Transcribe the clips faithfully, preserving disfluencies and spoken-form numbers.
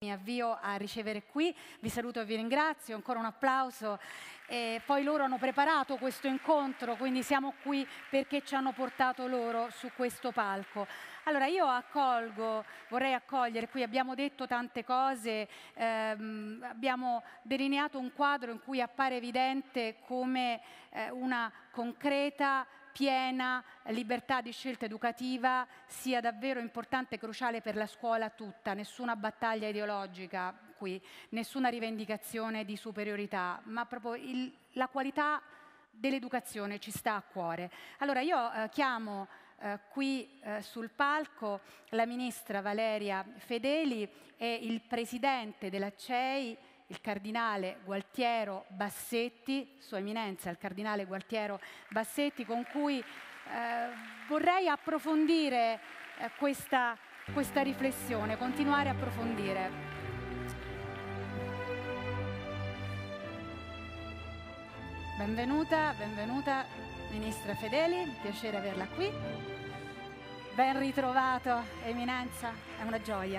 Mi avvio a ricevere qui, vi saluto e vi ringrazio, ancora un applauso. E poi loro hanno preparato questo incontro, quindi siamo qui perché ci hanno portato loro su questo palco. Allora io accolgo, vorrei accogliere, qui abbiamo detto tante cose, ehm, abbiamo delineato un quadro in cui appare evidente come eh, una concreta, piena libertà di scelta educativa sia davvero importante e cruciale per la scuola tutta, nessuna battaglia ideologica qui, nessuna rivendicazione di superiorità, ma proprio il, la qualità dell'educazione ci sta a cuore. Allora io eh, chiamo eh, qui eh, sul palco la ministra Valeria Fedeli e il presidente della C E I, il cardinale Gualtiero Bassetti, Sua Eminenza il cardinale Gualtiero Bassetti, con cui eh, vorrei approfondire eh, questa, questa riflessione, continuare a approfondire. Benvenuta, benvenuta Ministra Fedeli, piacere averla qui. Ben ritrovato, Eminenza, è una gioia,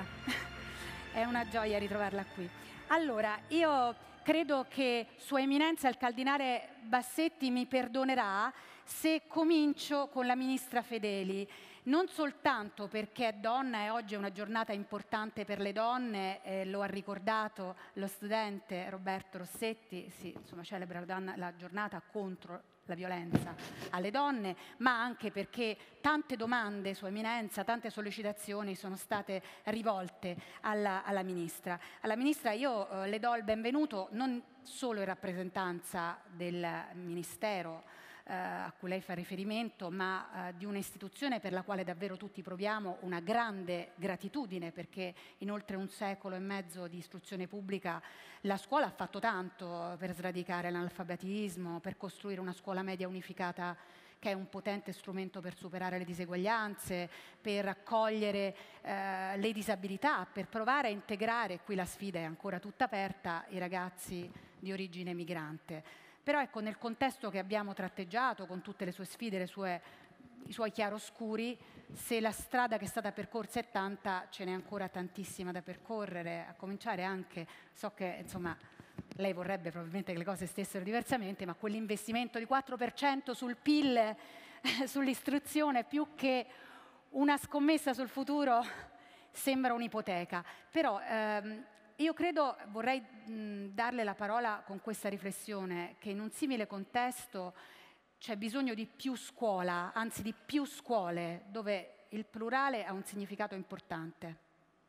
è una gioia ritrovarla qui. Allora, io credo che Sua Eminenza il cardinale Bassetti mi perdonerà se comincio con la Ministra Fedeli, non soltanto perché è donna e oggi è una giornata importante per le donne, eh, lo ha ricordato lo studente Roberto Rossetti, si insomma, celebra la, la giornata contro la violenza alle donne, ma anche perché tante domande, Sua Eminenza, tante sollecitazioni sono state rivolte alla, alla Ministra. Alla Ministra io eh, le do il benvenuto non solo in rappresentanza del Ministero eh, a cui lei fa riferimento, ma eh, di un'istituzione per la quale davvero tutti proviamo una grande gratitudine, perché in oltre un secolo e mezzo di istruzione pubblica la scuola ha fatto tanto per sradicare l'analfabetismo, per costruire una scuola media unificata che è un potente strumento per superare le diseguaglianze, per accogliere eh, le disabilità, per provare a integrare, qui la sfida è ancora tutta aperta, i ragazzi di origine migrante. Però ecco, nel contesto che abbiamo tratteggiato, con tutte le sue sfide, le sue, i suoi chiaroscuri, se la strada che è stata percorsa è tanta, ce n'è ancora tantissima da percorrere, a cominciare anche, so che insomma lei vorrebbe probabilmente che le cose stessero diversamente, ma quell'investimento di quattro per cento sul P I L, eh, sull'istruzione, più che una scommessa sul futuro, sembra un'ipoteca. Però ehm, io credo, vorrei mh, darle la parola con questa riflessione, che in un simile contesto c'è bisogno di più scuola, anzi di più scuole, dove il plurale ha un significato importante.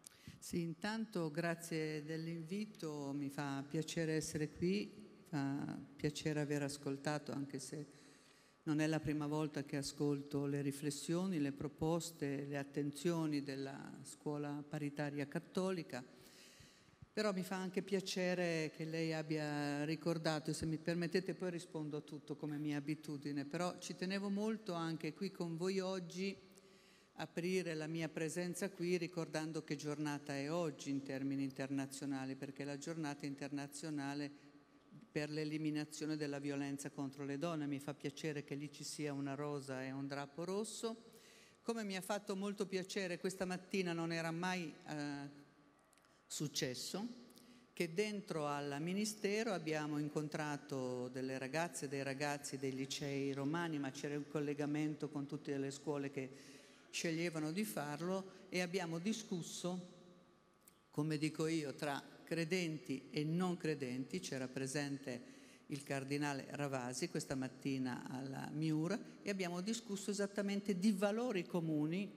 Sì, intanto grazie dell'invito, mi fa piacere essere qui, fa piacere aver ascoltato, anche se non è la prima volta che ascolto le riflessioni, le proposte, le attenzioni della scuola paritaria cattolica. Però mi fa anche piacere che lei abbia ricordato, e se mi permettete poi rispondo a tutto come mia abitudine, però ci tenevo molto anche qui con voi oggi aprire la mia presenza qui ricordando che giornata è oggi in termini internazionali, perché è la giornata internazionale per l'eliminazione della violenza contro le donne. Mi fa piacere che lì ci sia una rosa e un drappo rosso. Come mi ha fatto molto piacere, questa mattina non era mai eh, successo, che dentro al Ministero abbiamo incontrato delle ragazze e dei ragazzi dei licei romani, ma c'era un collegamento con tutte le scuole che sceglievano di farlo, e abbiamo discusso, come dico io, tra credenti e non credenti. C'era presente il cardinale Ravasi questa mattina alla Miura e abbiamo discusso esattamente di valori comuni,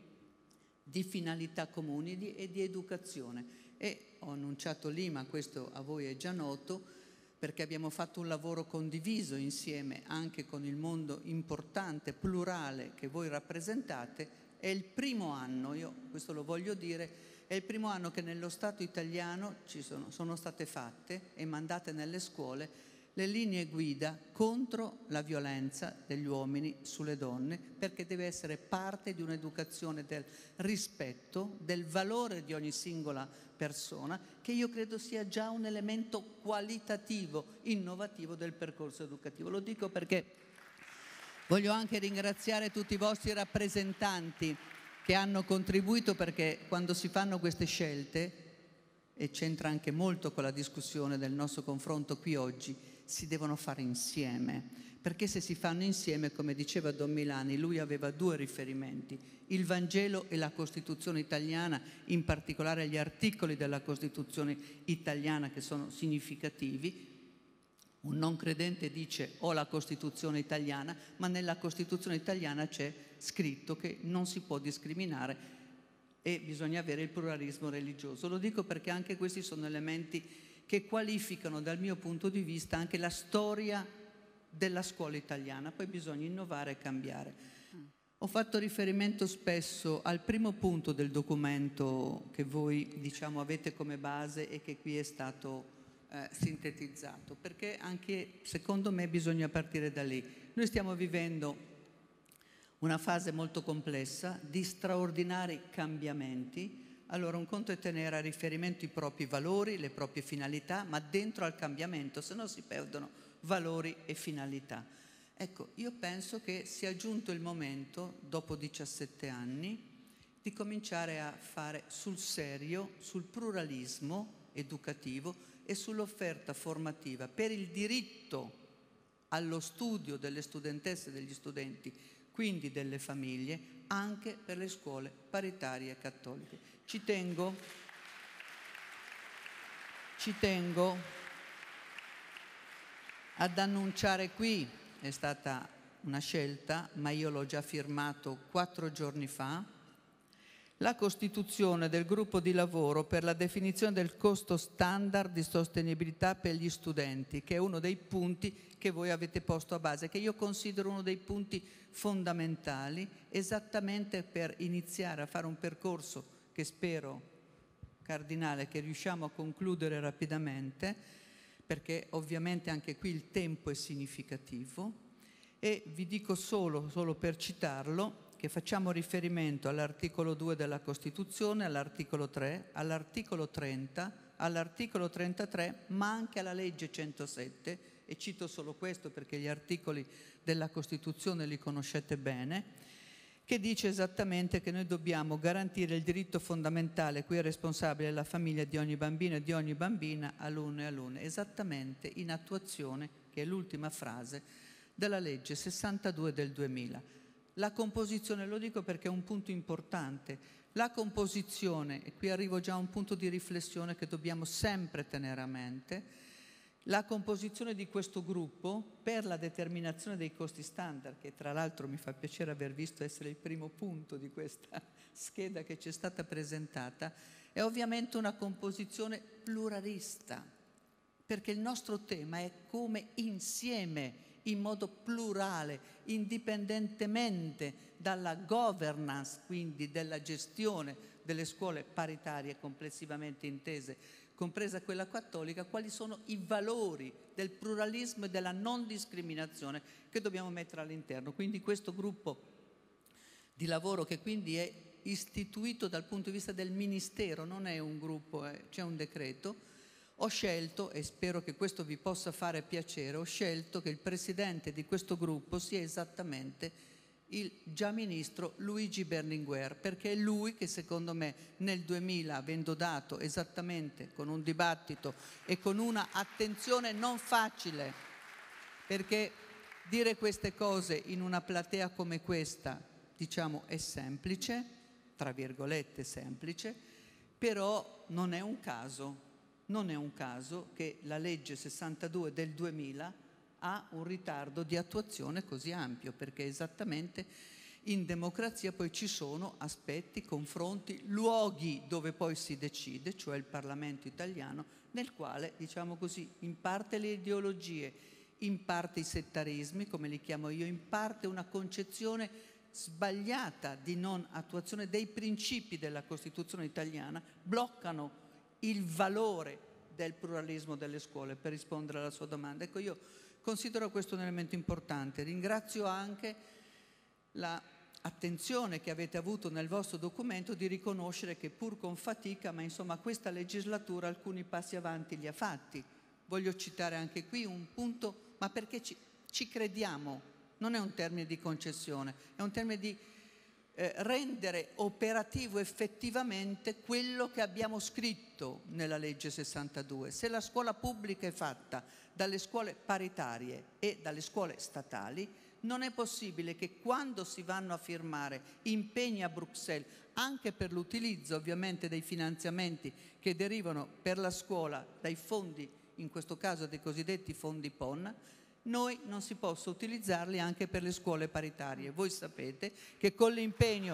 di finalità comuni di, e di educazione. E ho annunciato lì, ma questo a voi è già noto, perché abbiamo fatto un lavoro condiviso insieme anche con il mondo importante, plurale che voi rappresentate. È il primo anno, io questo lo voglio dire, è il primo anno che nello Stato italiano ci sono, sono state fatte e mandate nelle scuole le linee guida contro la violenza degli uomini sulle donne, perché deve essere parte di un'educazione del rispetto, del valore di ogni singola persona, che io credo sia già un elemento qualitativo, innovativo del percorso educativo. Lo dico perché voglio anche ringraziare tutti i vostri rappresentanti che hanno contribuito, perché quando si fanno queste scelte e c'entra anche molto con la discussione del nostro confronto qui oggi, si devono fare insieme, perché se si fanno insieme, come diceva Don Milani, lui aveva due riferimenti, il Vangelo e la Costituzione italiana, in particolare gli articoli della Costituzione italiana che sono significativi. Un non credente dice ho la Costituzione italiana, ma nella Costituzione italiana c'è scritto che non si può discriminare e bisogna avere il pluralismo religioso. Lo dico perché anche questi sono elementi che qualificano dal mio punto di vista anche la storia della scuola italiana, poi bisogna innovare e cambiare. Mm. Ho fatto riferimento spesso al primo punto del documento che voi, diciamo, avete come base e che qui è stato eh, sintetizzato, perché anche secondo me bisogna partire da lì. Noi stiamo vivendo una fase molto complessa di straordinari cambiamenti. Allora, un conto è tenere a riferimento i propri valori, le proprie finalità, ma dentro al cambiamento, se no si perdono valori e finalità. Ecco, io penso che sia giunto il momento, dopo diciassette anni, di cominciare a fare sul serio, sul pluralismo educativo e sull'offerta formativa per il diritto allo studio delle studentesse e degli studenti, quindi delle famiglie, anche per le scuole paritarie cattoliche. Ci tengo, ci tengo ad annunciare qui, è stata una scelta, ma io l'ho già firmato quattro giorni fa, la costituzione del gruppo di lavoro per la definizione del costo standard di sostenibilità per gli studenti, che è uno dei punti che voi avete posto a base, che io considero uno dei punti fondamentali, esattamente per iniziare a fare un percorso che spero, cardinale, che riusciamo a concludere rapidamente, perché ovviamente anche qui il tempo è significativo, e vi dico solo, solo per citarlo, che facciamo riferimento all'articolo due della Costituzione, all'articolo tre, all'articolo trenta, all'articolo trentatré, ma anche alla legge centosette, e cito solo questo perché gli articoli della Costituzione li conoscete bene, che dice esattamente che noi dobbiamo garantire il diritto fondamentale, cui è responsabile la famiglia di ogni bambino e di ogni bambina, alunno e alunne, esattamente in attuazione, che è l'ultima frase, della legge sessantadue del duemila. La composizione, lo dico perché è un punto importante, la composizione, e qui arrivo già a un punto di riflessione che dobbiamo sempre tenere a mente, la composizione di questo gruppo per la determinazione dei costi standard, che tra l'altro mi fa piacere aver visto essere il primo punto di questa scheda che ci è stata presentata, è ovviamente una composizione pluralista, perché il nostro tema è come insieme, in modo plurale, indipendentemente dalla governance, quindi della gestione delle scuole paritarie complessivamente intese, compresa quella cattolica, quali sono i valori del pluralismo e della non discriminazione che dobbiamo mettere all'interno. Quindi questo gruppo di lavoro, che quindi è istituito dal punto di vista del Ministero, non è un gruppo, eh, c'è un decreto, ho scelto, e spero che questo vi possa fare piacere, ho scelto che il presidente di questo gruppo sia esattamente il già ministro Luigi Berlinguer, perché è lui che secondo me nel duemila, avendo dato esattamente con un dibattito e con una attenzione non facile, perché dire queste cose in una platea come questa, diciamo, è semplice, tra virgolette semplice, però non è un caso. Non è un caso che la legge sessantadue del duemila ha un ritardo di attuazione così ampio, perché esattamente in democrazia poi ci sono aspetti, confronti, luoghi dove poi si decide, cioè il Parlamento italiano, nel quale, diciamo così, in parte le ideologie, in parte i settarismi, come li chiamo io, in parte una concezione sbagliata di non attuazione dei principi della Costituzione italiana, bloccano il valore del pluralismo delle scuole, per rispondere alla sua domanda. Ecco, io considero questo un elemento importante. Ringrazio anche l'attenzione che avete avuto nel vostro documento di riconoscere che pur con fatica, ma insomma questa legislatura alcuni passi avanti li ha fatti. Voglio citare anche qui un punto, ma perché ci, ci crediamo, non è un termine di concessione, è un termine di eh, rendere operativo effettivamente quello che abbiamo scritto nella legge sessantadue. Se la scuola pubblica è fatta dalle scuole paritarie e dalle scuole statali, non è possibile che quando si vanno a firmare impegni a Bruxelles, anche per l'utilizzo ovviamente dei finanziamenti che derivano per la scuola dai fondi, in questo caso dei cosiddetti fondi P O N, noi non si possa utilizzarli anche per le scuole paritarie. Voi sapete che con l'impegno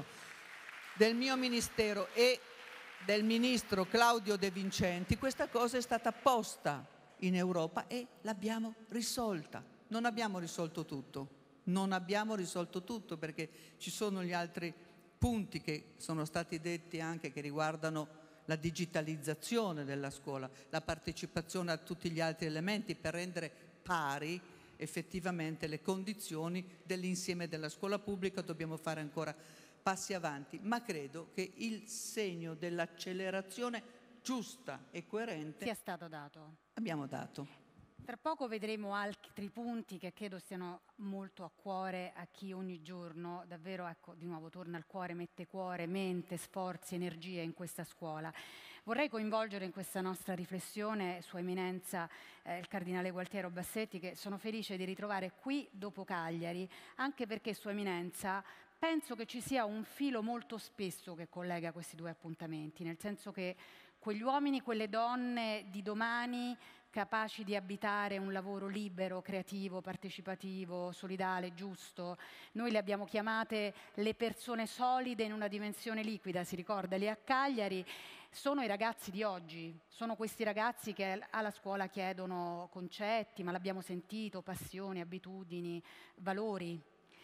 del mio Ministero e del Ministro Claudio De Vincenti questa cosa è stata posta in Europa e l'abbiamo risolta. Non abbiamo risolto tutto, non abbiamo risolto tutto perché ci sono gli altri punti che sono stati detti anche che riguardano la digitalizzazione della scuola, la partecipazione a tutti gli altri elementi per rendere pari effettivamente le condizioni dell'insieme della scuola pubblica. Dobbiamo fare ancora passi avanti, ma credo che il segno dell'accelerazione giusta e coerente sia stato dato. Abbiamo dato. Tra poco vedremo altri punti che credo stiano molto a cuore a chi ogni giorno, davvero, ecco, di nuovo torna al cuore, mette cuore, mente, sforzi, energie in questa scuola. Vorrei coinvolgere in questa nostra riflessione Sua Eminenza eh, il Cardinale Gualtiero Bassetti, che sono felice di ritrovare qui dopo Cagliari, anche perché Sua Eminenza penso che ci sia un filo molto spesso che collega questi due appuntamenti, nel senso che quegli uomini, quelle donne di domani capaci di abitare un lavoro libero, creativo, partecipativo, solidale, giusto. Noi le abbiamo chiamate le persone solide in una dimensione liquida, si ricorda lì a Cagliari. Sono i ragazzi di oggi, sono questi ragazzi che alla scuola chiedono concetti, ma l'abbiamo sentito, passioni, abitudini, valori.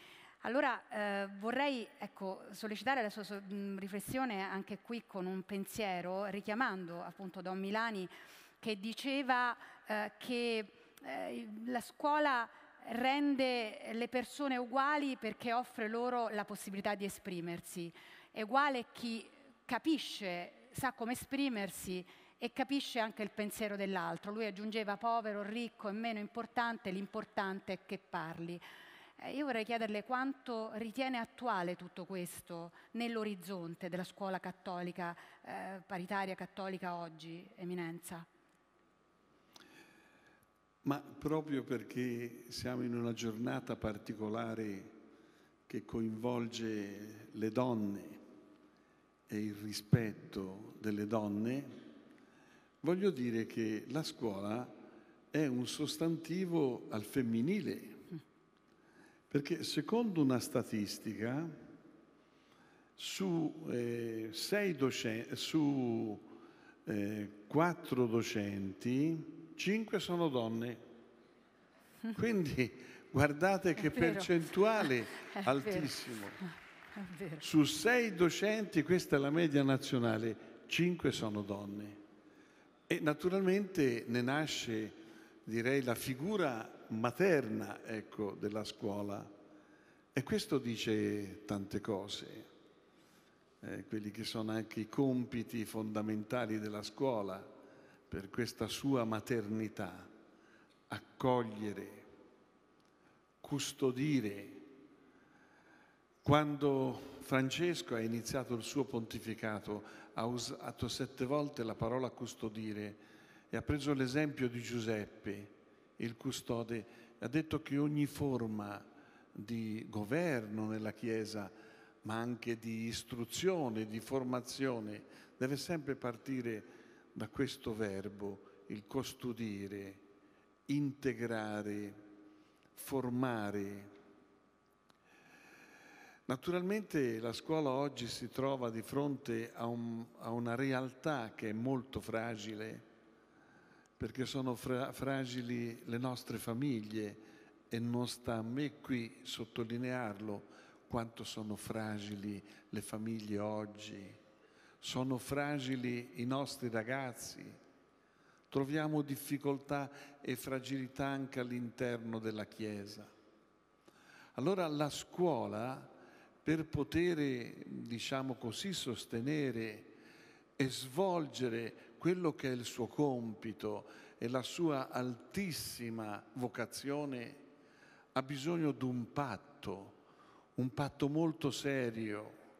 Allora eh, vorrei ecco, sollecitare la sua so, mh, riflessione anche qui con un pensiero, richiamando appunto Don Milani, che diceva eh, che eh, la scuola rende le persone uguali perché offre loro la possibilità di esprimersi. È uguale chi capisce, sa come esprimersi e capisce anche il pensiero dell'altro. Lui aggiungeva povero, ricco, è meno importante, l'importante è che parli. Eh, io vorrei chiederle quanto ritiene attuale tutto questo nell'orizzonte della scuola cattolica, eh, paritaria cattolica oggi, Eminenza. Ma proprio perché siamo in una giornata particolare che coinvolge le donne e il rispetto delle donne, voglio dire che la scuola è un sostantivo al femminile, perché secondo una statistica su, eh, sei docenti, su eh, quattro docenti cinque sono donne, quindi guardate che percentuale altissimo. Su sei docenti, questa è la media nazionale, cinque sono donne. E naturalmente ne nasce, direi, la figura materna, ecco, della scuola. E questo dice tante cose, eh, quelli che sono anche i compiti fondamentali della scuola, per questa sua maternità, accogliere, custodire. Quando Francesco ha iniziato il suo pontificato, ha usato sette volte la parola custodire e ha preso l'esempio di Giuseppe, il custode, ha detto che ogni forma di governo nella Chiesa, ma anche di istruzione, di formazione, deve sempre partire da questo verbo, il custodire, integrare, formare. Naturalmente la scuola oggi si trova di fronte a, un, a una realtà che è molto fragile, perché sono fra, fragili le nostre famiglie e non sta a me qui sottolinearlo quanto sono fragili le famiglie oggi. Sono fragili i nostri ragazzi, troviamo difficoltà e fragilità anche all'interno della Chiesa. Allora la scuola, per poter, diciamo così, sostenere e svolgere quello che è il suo compito e la sua altissima vocazione, ha bisogno di un patto, un patto molto serio,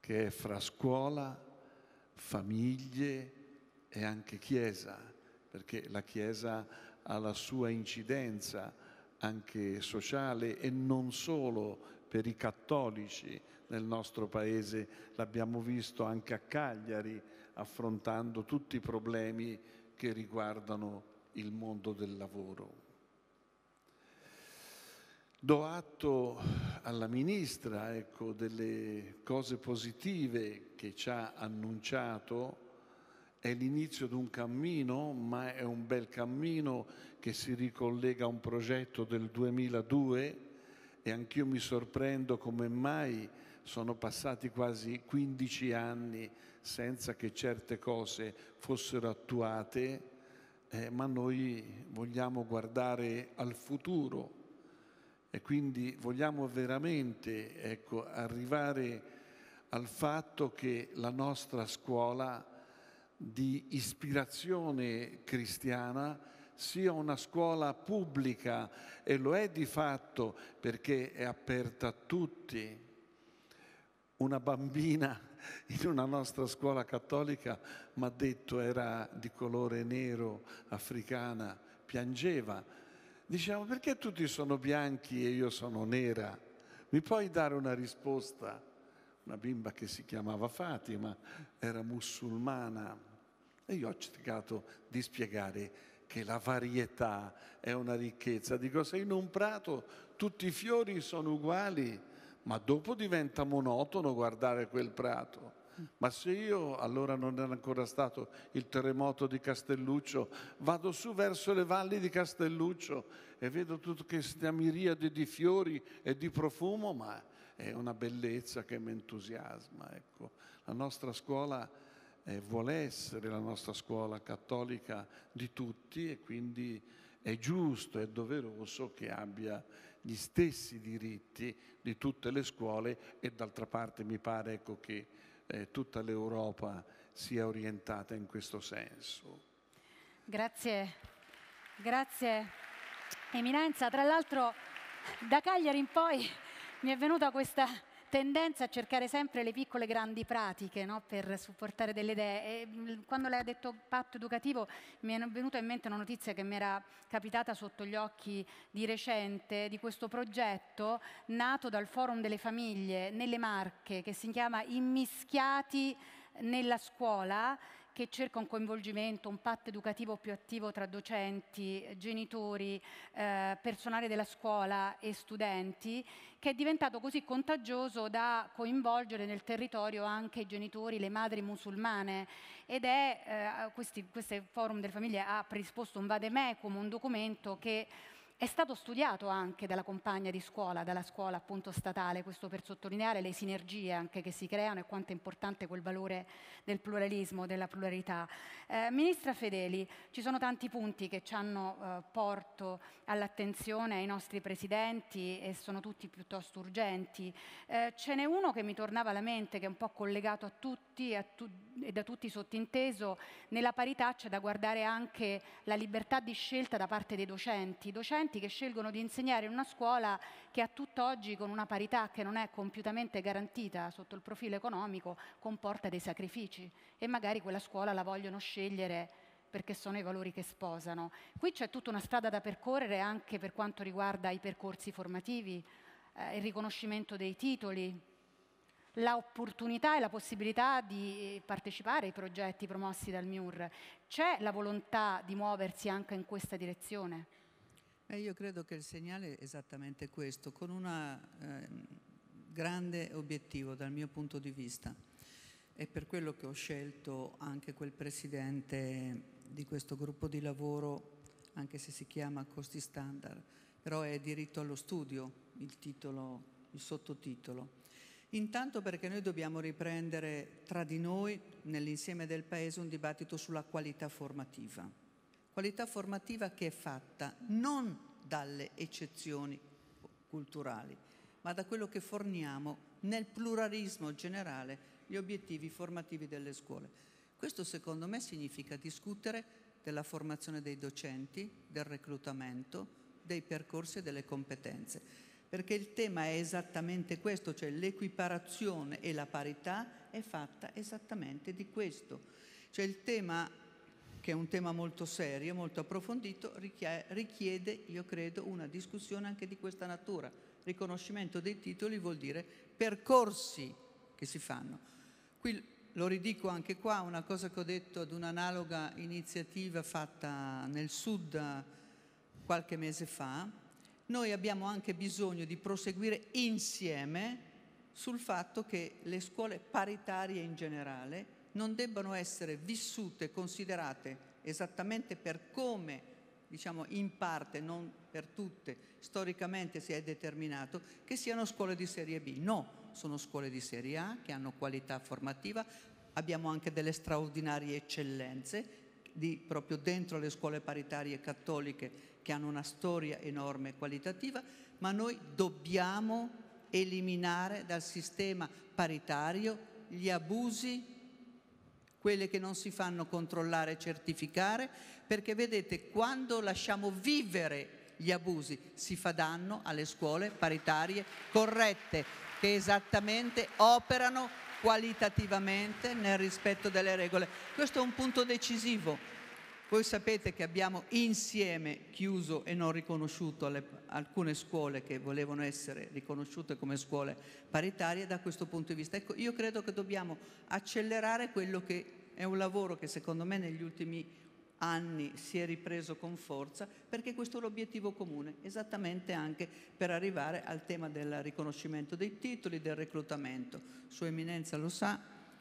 che è fra scuola, famiglie e anche Chiesa, perché la Chiesa ha la sua incidenza anche sociale e non solo per i cattolici nel nostro paese, l'abbiamo visto anche a Cagliari, affrontando tutti i problemi che riguardano il mondo del lavoro. Do atto alla Ministra, ecco, delle cose positive che ci ha annunciato. È l'inizio di un cammino, ma è un bel cammino che si ricollega a un progetto del duemiladue, e anch'io mi sorprendo come mai sono passati quasi quindici anni senza che certe cose fossero attuate, eh, ma noi vogliamo guardare al futuro e quindi vogliamo veramente, ecco, arrivare al fatto che la nostra scuola di ispirazione cristiana sia una scuola pubblica, e lo è di fatto perché è aperta a tutti. Una bambina in una nostra scuola cattolica mi ha detto, era di colore nero, africana, piangeva. Diciamo, perché tutti sono bianchi e io sono nera? Mi puoi dare una risposta? Una bimba che si chiamava Fatima, era musulmana. E io ho cercato di spiegare che la varietà è una ricchezza. Dico, se in un prato tutti i fiori sono uguali, ma dopo diventa monotono guardare quel prato. Ma se io, allora non era ancora stato il terremoto di Castelluccio, vado su verso le valli di Castelluccio e vedo tutta questa miriade di fiori e di profumo, ma è una bellezza che mi entusiasma. Ecco, la nostra scuola eh, vuole essere la nostra scuola cattolica di tutti, e quindi è giusto, è doveroso che abbia gli stessi diritti di tutte le scuole, e d'altra parte mi pare, ecco, che eh, tutta l'Europa sia orientata in questo senso. Grazie, grazie Eminenza. Tra l'altro da Cagliari in poi mi è venuta questa tendenza a cercare sempre le piccole grandi pratiche, no? Per supportare delle idee. E quando lei ha detto patto educativo mi è venuta in mente una notizia che mi era capitata sotto gli occhi di recente, di questo progetto nato dal Forum delle Famiglie nelle Marche, che si chiama Immischiati nella scuola, che cerca un coinvolgimento, un patto educativo più attivo tra docenti, genitori, eh, personale della scuola e studenti, che è diventato così contagioso da coinvolgere nel territorio anche i genitori, le madri musulmane. Ed è, eh, questi, queste Forum delle Famiglie ha predisposto un vademecum, un documento che è stato studiato anche dalla compagna di scuola, dalla scuola appunto statale, questo per sottolineare le sinergie anche che si creano e quanto è importante quel valore del pluralismo, della pluralità. Eh, Ministra Fedeli, ci sono tanti punti che ci hanno eh, porto all'attenzione ai nostri presidenti e sono tutti piuttosto urgenti. Eh, ce n'è uno che mi tornava alla mente, che è un po' collegato a tutti a tu- e da tutti sottinteso. Nella parità c'è da guardare anche la libertà di scelta da parte dei docenti, docenti che scelgono di insegnare in una scuola che a tutt'oggi, con una parità che non è compiutamente garantita sotto il profilo economico, comporta dei sacrifici, e magari quella scuola la vogliono scegliere perché sono i valori che sposano. Qui c'è tutta una strada da percorrere anche per quanto riguarda i percorsi formativi, eh, il riconoscimento dei titoli, l'opportunità e la possibilità di partecipare ai progetti promossi dal M I U R. C'è la volontà di muoversi anche in questa direzione? Eh, io credo che il segnale è esattamente questo, con un eh, grande obiettivo dal mio punto di vista. È per quello che ho scelto anche quel presidente di questo gruppo di lavoro, anche se si chiama Costi Standard, però è diritto allo studio il titolo, il sottotitolo. Intanto perché noi dobbiamo riprendere tra di noi, nell'insieme del Paese, un dibattito sulla qualità formativa. Qualità formativa che è fatta non dalle eccezioni culturali, ma da quello che forniamo nel pluralismo generale, gli obiettivi formativi delle scuole. Questo secondo me significa discutere della formazione dei docenti, del reclutamento, dei percorsi e delle competenze. perché il tema è esattamente questo, cioè l'equiparazione e la parità è fatta esattamente di questo. Cioè il tema, che è un tema molto serio, molto approfondito, richiede, io credo, una discussione anche di questa natura. Riconoscimento dei titoli vuol dire percorsi che si fanno. Qui lo ridico anche qua, una cosa che ho detto ad un'analoga iniziativa fatta nel Sud qualche mese fa. Noi abbiamo anche bisogno di proseguire insieme sul fatto che le scuole paritarie in generale non debbano essere vissute, considerate esattamente per come, diciamo in parte, non per tutte, storicamente si è determinato, che siano scuole di serie B. No, sono scuole di serie A che hanno qualità formativa, abbiamo anche delle straordinarie eccellenze di, proprio dentro le scuole paritarie cattoliche che hanno una storia enorme qualitativa, ma noi dobbiamo eliminare dal sistema paritario gli abusi, quelle che non si fanno controllare e certificare, perché vedete, quando lasciamo vivere gli abusi si fa danno alle scuole paritarie corrette, che esattamente operano qualitativamente nel rispetto delle regole. Questo è un punto decisivo. Voi sapete che abbiamo insieme chiuso e non riconosciuto le, alcune scuole che volevano essere riconosciute come scuole paritarie da questo punto di vista. Ecco, io credo che dobbiamo accelerare quello che è un lavoro che secondo me negli ultimi anni si è ripreso con forza, perché questo è l'obiettivo comune, esattamente anche per arrivare al tema del riconoscimento dei titoli, del reclutamento. Sua Eminenza lo sa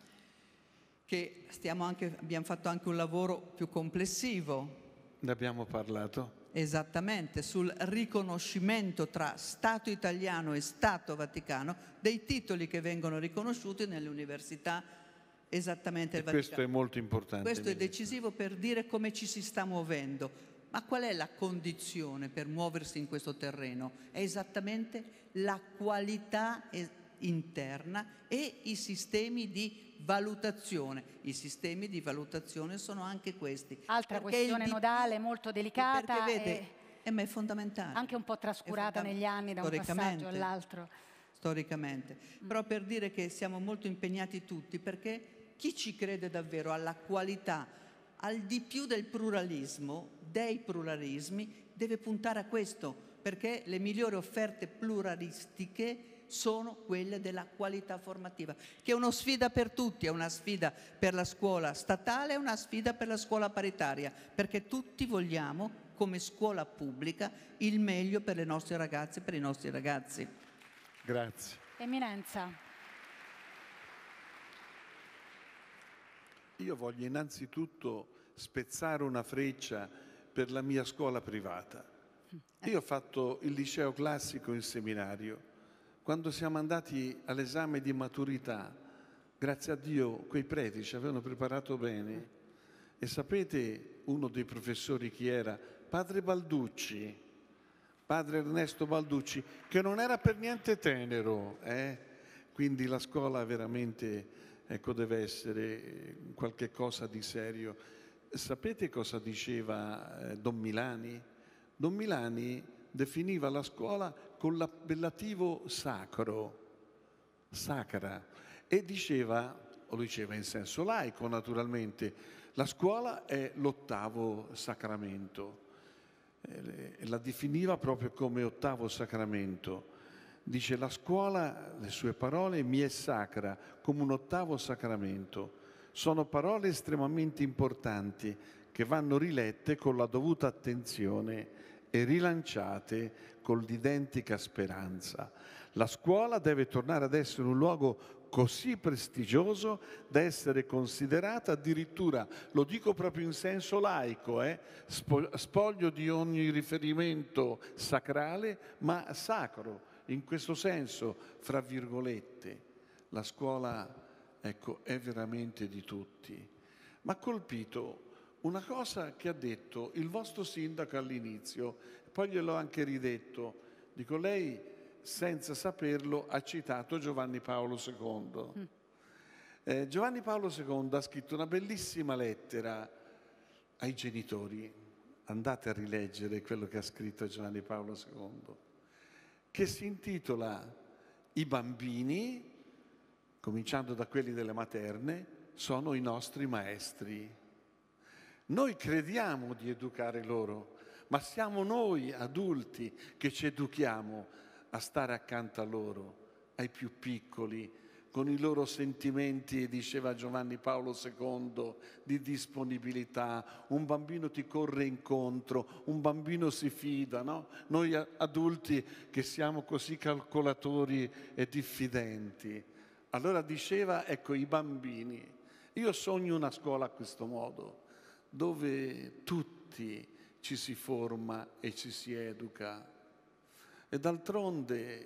che stiamo anche, abbiamo fatto anche un lavoro più complessivo. Ne abbiamo parlato. Esattamente, sul riconoscimento tra Stato italiano e Stato Vaticano dei titoli che vengono riconosciuti nelle università esattamente del Vaticano. Questo è molto importante. Questo è decisivo per dire come ci si sta muovendo. Ma qual è la condizione per muoversi in questo terreno? È esattamente la qualità interna e i sistemi di valutazione. I sistemi di valutazione sono anche questi. Altra questione nodale, molto delicata, perché, vede, e eh, ma è fondamentale. anche un po' trascurata negli anni da un passaggio all'altro. Storicamente. Mm. Però per dire che siamo molto impegnati tutti, perché chi ci crede davvero alla qualità, al di più del pluralismo, dei pluralismi, deve puntare a questo, perché le migliori offerte pluralistiche sono quelle della qualità formativa, che è una sfida per tutti, è una sfida per la scuola statale, è una sfida per la scuola paritaria, perché tutti vogliamo, come scuola pubblica, il meglio per le nostre ragazze e per i nostri ragazzi. Grazie. Eminenza. Io voglio innanzitutto spezzare una freccia per la mia scuola privata. Io ho fatto il liceo classico in seminario. Quando siamo andati all'esame di maturità, grazie a Dio, quei preti ci avevano preparato bene. E sapete uno dei professori chi era? Padre Balducci, padre Ernesto Balducci, che non era per niente tenero. Eh? Quindi la scuola veramente... Ecco, deve essere qualche cosa di serio. Sapete cosa diceva eh, Don Milani? Don Milani definiva la scuola con l'appellativo sacro, sacra, e diceva, o lo diceva in senso laico naturalmente, la scuola è l'ottavo sacramento. Eh, la definiva proprio come ottavo sacramento. Dice, la scuola, le sue parole, mi è sacra come un ottavo sacramento. Sono parole estremamente importanti che vanno rilette con la dovuta attenzione e rilanciate con l'identica speranza. La scuola deve tornare ad essere un luogo così prestigioso da essere considerata addirittura, lo dico proprio in senso laico, eh, spoglio di ogni riferimento sacrale, ma sacro. In questo senso, fra virgolette, la scuola, ecco, è veramente di tutti. Ma ha colpito una cosa che ha detto il vostro sindaco all'inizio, poi gliel'ho anche ridetto. Dico, lei, senza saperlo, ha citato Giovanni Paolo secondo. Mm. Eh, Giovanni Paolo secondo ha scritto una bellissima lettera ai genitori. Andate a rileggere quello che ha scritto Giovanni Paolo secondo. che si intitola I bambini, cominciando da quelli delle materne, sono i nostri maestri. Noi crediamo di educare loro, ma siamo noi adulti che ci educhiamo a stare accanto a loro, ai più piccoli, con i loro sentimenti, diceva Giovanni Paolo secondo, di disponibilità. Un bambino ti corre incontro, un bambino si fida, no? Noi adulti che siamo così calcolatori e diffidenti. Allora diceva, ecco, i bambini. Io sogno una scuola a questo modo, dove tutti ci si forma e ci si educa. E d'altronde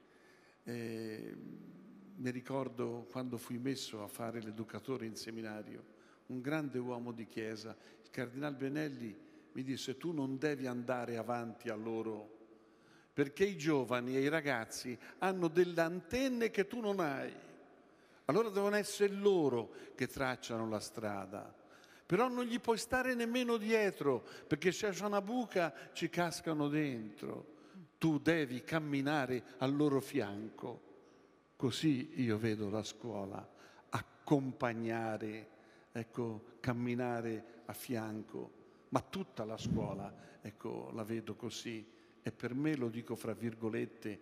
eh, mi ricordo quando fui messo a fare l'educatore in seminario, un grande uomo di chiesa, il cardinal Benelli, mi disse: tu non devi andare avanti a loro, perché i giovani e i ragazzi hanno delle antenne che tu non hai. Allora devono essere loro che tracciano la strada. Però non gli puoi stare nemmeno dietro, perché se c'è una buca ci cascano dentro. Tu devi camminare al loro fianco. Così io vedo la scuola, accompagnare, ecco, camminare a fianco. Ma tutta la scuola, ecco, la vedo così. E per me, lo dico fra virgolette,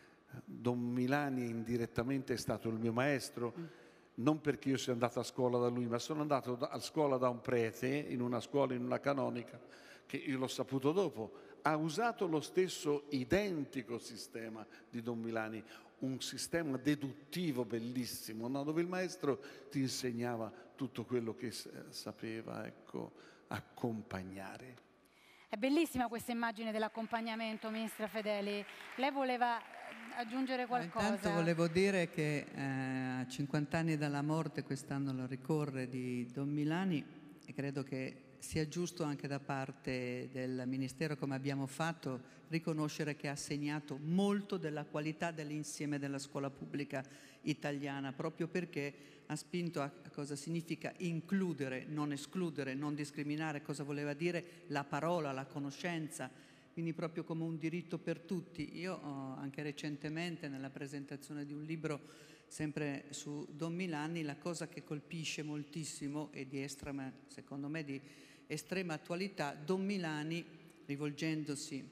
Don Milani indirettamente è stato il mio maestro, non perché io sia andato a scuola da lui, ma sono andato a scuola da un prete, in una scuola, in una canonica, che io l'ho saputo dopo, ha usato lo stesso identico sistema di Don Milani, un sistema deduttivo bellissimo, no? Dove il maestro ti insegnava tutto quello che sapeva, ecco, accompagnare. È bellissima questa immagine dell'accompagnamento, ministra Fedeli. Lei voleva aggiungere qualcosa? No, intanto volevo dire che eh, a cinquanta anni dalla morte, quest'anno lo ricorre, di Don Milani, e credo che sia giusto anche da parte del Ministero, come abbiamo fatto, riconoscere che ha segnato molto della qualità dell'insieme della scuola pubblica italiana, proprio perché ha spinto a cosa significa includere, non escludere, non discriminare, cosa voleva dire la parola, la conoscenza, quindi proprio come un diritto per tutti. Io oh, anche recentemente, nella presentazione di un libro sempre su Don Milani, la cosa che colpisce moltissimo e di estrema, secondo me di estrema attualità, Don Milani, rivolgendosi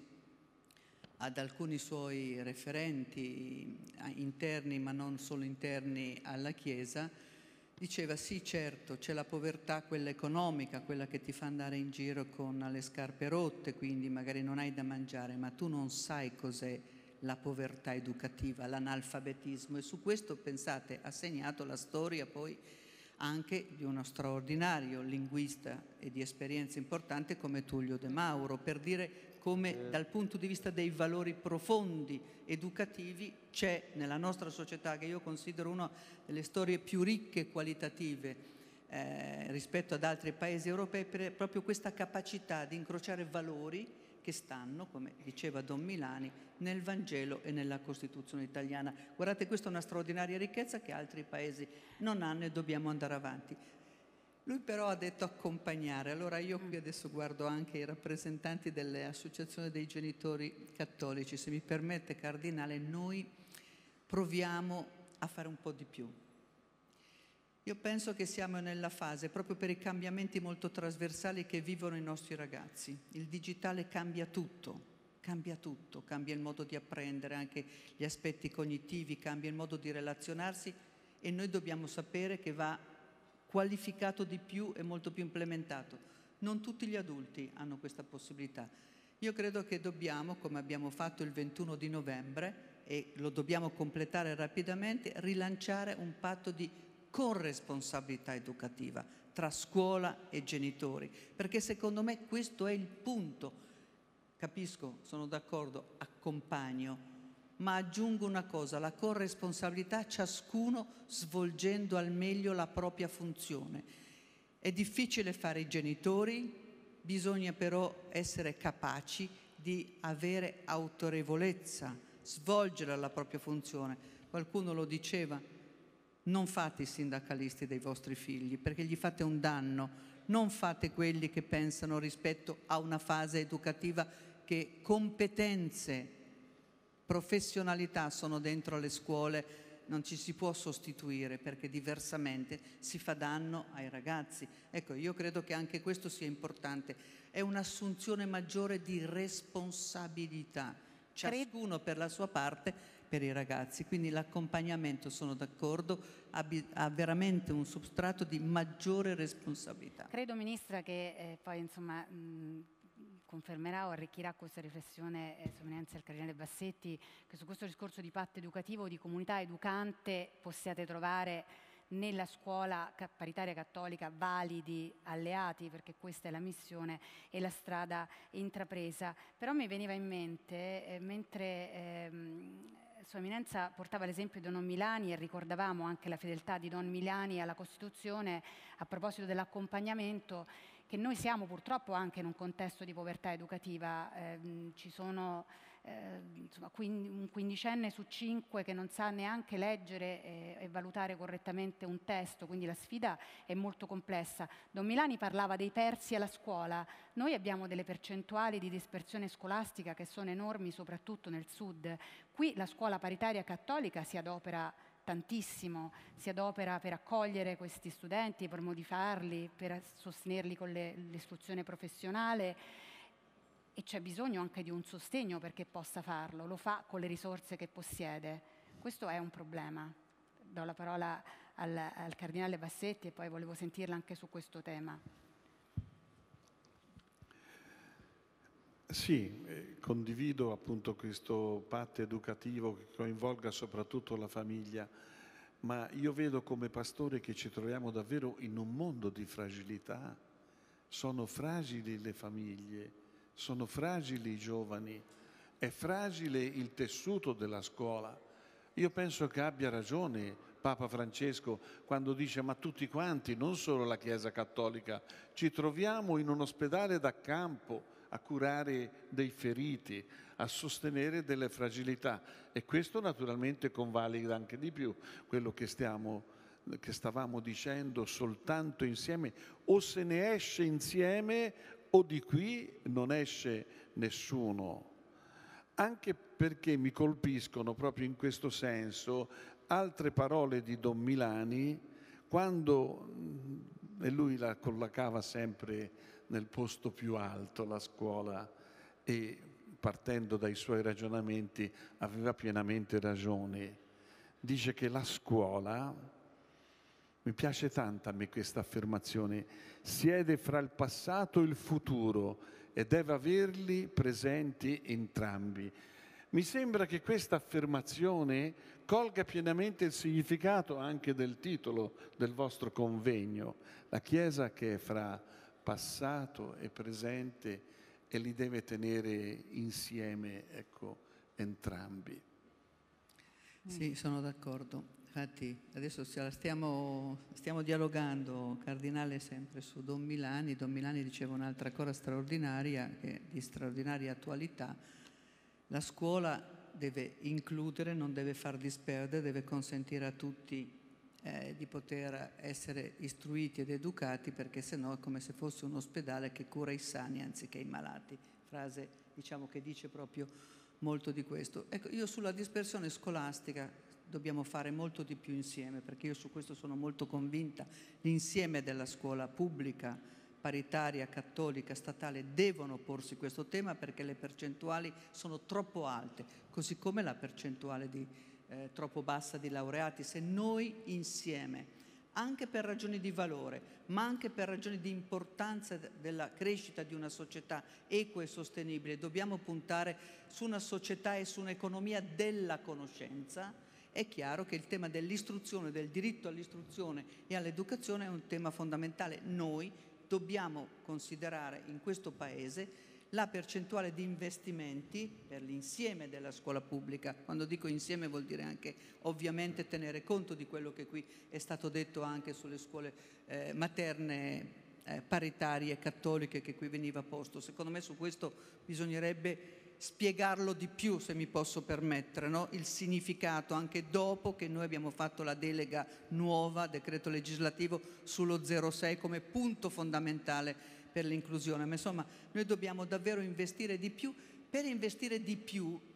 ad alcuni suoi referenti interni, ma non solo interni alla Chiesa, diceva: sì, certo, c'è la povertà, quella economica, quella che ti fa andare in giro con le scarpe rotte, quindi magari non hai da mangiare, ma tu non sai cos'è la povertà educativa, l'analfabetismo. E su questo, pensate, ha segnato la storia poi anche di uno straordinario linguista e di esperienza importante come Tullio De Mauro, per dire come dal punto di vista dei valori profondi educativi c'è nella nostra società, che io considero una delle storie più ricche e qualitative eh, rispetto ad altri paesi europei, per proprio questa capacità di incrociare valori che stanno, come diceva Don Milani, nel Vangelo e nella Costituzione italiana. Guardate, questa è una straordinaria ricchezza che altri paesi non hanno e dobbiamo andare avanti. Lui però ha detto accompagnare. Allora io qui adesso guardo anche i rappresentanti delle associazioni dei genitori cattolici. Se mi permette, Cardinale, noi proviamo a fare un po' di più. Io penso che siamo nella fase, proprio per i cambiamenti molto trasversali che vivono i nostri ragazzi. Il digitale cambia tutto, cambia tutto, cambia il modo di apprendere, anche gli aspetti cognitivi, cambia il modo di relazionarsi, e noi dobbiamo sapere che va qualificato di più e molto più implementato. Non tutti gli adulti hanno questa possibilità. Io credo che dobbiamo, come abbiamo fatto il ventuno di novembre, e lo dobbiamo completare rapidamente, rilanciare un patto di corresponsabilità educativa tra scuola e genitori, perché secondo me questo è il punto. Capisco, sono d'accordo, accompagno, ma aggiungo una cosa: la corresponsabilità, ciascuno svolgendo al meglio la propria funzione. È difficile fare i genitori, bisogna però essere capaci di avere autorevolezza, svolgere la propria funzione. Qualcuno lo diceva: non fate i sindacalisti dei vostri figli, perché gli fate un danno. Non fate quelli che pensano rispetto a una fase educativa che competenze professionalità sono dentro le scuole non ci si può sostituire, perché diversamente si fa danno ai ragazzi. Ecco, io credo che anche questo sia importante. È un'assunzione maggiore di responsabilità, ciascuno per la sua parte, per i ragazzi. Quindi l'accompagnamento, sono d'accordo, ha veramente un substrato di maggiore responsabilità. Credo, Ministra, che eh, poi insomma mh, confermerà o arricchirà questa riflessione eh, Sua Eminenza il Cardinale Bassetti, che su questo discorso di patto educativo, di comunità educante, possiate trovare nella scuola paritaria cattolica validi alleati, perché questa è la missione e la strada intrapresa. Però mi veniva in mente, eh, mentre ehm, Sua Eminenza portava l'esempio di Don Milani e ricordavamo anche la fedeltà di Don Milani alla Costituzione, a proposito dell'accompagnamento, che noi siamo purtroppo anche in un contesto di povertà educativa. Eh, ci sono eh, insomma, un quindicenne su cinque che non sa neanche leggere e, e valutare correttamente un testo, quindi la sfida è molto complessa. Don Milani parlava dei persi alla scuola. Noi abbiamo delle percentuali di dispersione scolastica che sono enormi, soprattutto nel sud. Qui la scuola paritaria cattolica si adopera tantissimo, si adopera per accogliere questi studenti, per motivarli, per sostenerli con l'istruzione professionale, e c'è bisogno anche di un sostegno perché possa farlo, lo fa con le risorse che possiede. Questo è un problema. Do la parola al, al Cardinale Bassetti e poi volevo sentirla anche su questo tema. Sì, eh, condivido appunto questo patto educativo che coinvolga soprattutto la famiglia, ma io vedo come pastore che ci troviamo davvero in un mondo di fragilità. Sono fragili le famiglie, sono fragili i giovani, è fragile il tessuto della scuola. Io penso che abbia ragione Papa Francesco quando dice: ma tutti quanti, non solo la Chiesa Cattolica, ci troviamo in un ospedale da campo a curare dei feriti, a sostenere delle fragilità, e questo naturalmente convalida anche di più quello che stiamo, che stavamo dicendo, soltanto insieme o se ne esce insieme o di qui non esce nessuno. Anche perché mi colpiscono proprio in questo senso altre parole di Don Milani quando, e lui la collocava sempre nel posto più alto, la scuola, e partendo dai suoi ragionamenti aveva pienamente ragione. Dice che la scuola, mi piace tanto a me questa affermazione, siede fra il passato e il futuro e deve averli presenti entrambi. Mi sembra che questa affermazione colga pienamente il significato anche del titolo del vostro convegno, la Chiesa che è fra passato e presente e li deve tenere insieme, ecco, entrambi. Sì, sono d'accordo. Infatti adesso stiamo, stiamo dialogando, Cardinale, sempre su Don Milani. Don Milani diceva un'altra cosa straordinaria, che di straordinaria attualità. La scuola deve includere, non deve far disperdere, deve consentire a tutti Eh, di poter essere istruiti ed educati, perché sennò è come se fosse un ospedale che cura i sani anziché i malati. Frase, diciamo, che dice proprio molto di questo. Ecco, io sulla dispersione scolastica dobbiamo fare molto di più insieme, perché io su questo sono molto convinta. L'insieme della scuola pubblica, paritaria, cattolica, statale devono porsi questo tema, perché le percentuali sono troppo alte, così come la percentuale di Eh, troppo bassa di laureati. Se noi insieme, anche per ragioni di valore, ma anche per ragioni di importanza della crescita di una società equa e sostenibile, dobbiamo puntare su una società e su un'economia della conoscenza, è chiaro che il tema dell'istruzione, del diritto all'istruzione e all'educazione è un tema fondamentale. Noi dobbiamo considerare in questo Paese la percentuale di investimenti per l'insieme della scuola pubblica. Quando dico insieme vuol dire anche ovviamente tenere conto di quello che qui è stato detto anche sulle scuole eh, materne eh, paritarie cattoliche che qui veniva posto. Secondo me su questo bisognerebbe spiegarlo di più, se mi posso permettere, no? Il significato, anche dopo che noi abbiamo fatto la delega nuova, decreto legislativo sullo zero sei come punto fondamentale per l'inclusione. Ma insomma, noi dobbiamo davvero investire di più. Per investire di più